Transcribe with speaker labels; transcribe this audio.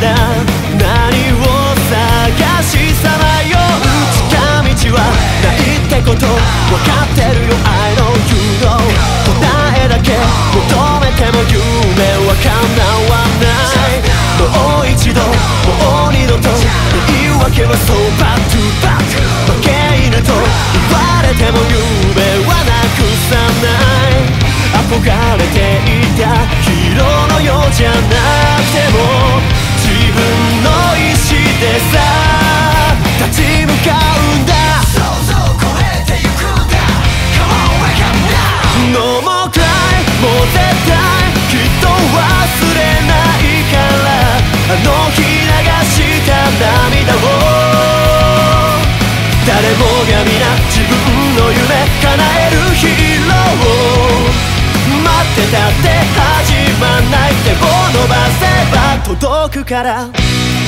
Speaker 1: な何を探しさまよう近道はないってこと分かってるよ I know you know 答えだけ求めても夢は叶わないもう一度もう二度と言い訳は So bad to bad 負け犬と言われても夢はなくさない憧れていたヒーローのようじゃなくても自分の意志でさ立ち向かうんだ想像を超えてゆくんだ Come on wake up now No more cry もう絶対きっと忘れないからあの日流した涙を誰もが皆自分の夢叶えるヒーロー待ってたって始まんない手を伸ばせば届くから